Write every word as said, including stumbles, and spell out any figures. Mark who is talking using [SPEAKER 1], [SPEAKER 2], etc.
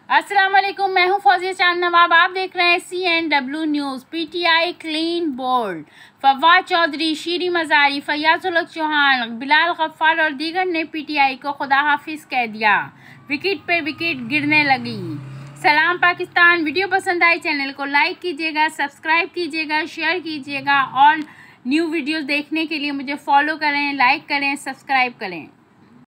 [SPEAKER 1] अस्सलाम वालेकुम, मैं हूं फौजिया चांद नवाब। आप देख रहे हैं C N W news. PTI clean bold. Fawad Chaudhry, Shireen Mazari, Fayazul Chohan, Bilal Ghaffar और दीगर ने पीटीआई को खुदा हाफिज कह दिया। विकेट पे विकेट गिरने लगी। सलाम पाकिस्तान। वीडियो पसंद आई चैनल को लाइक कीजिएगा, सब्सक्राइब कीजिएगा, शेयर कीजिएगा और न्यू वीडियोस देखने के लिए मुझे फॉलो करें, लाइक करें, सब्सक्राइब करें।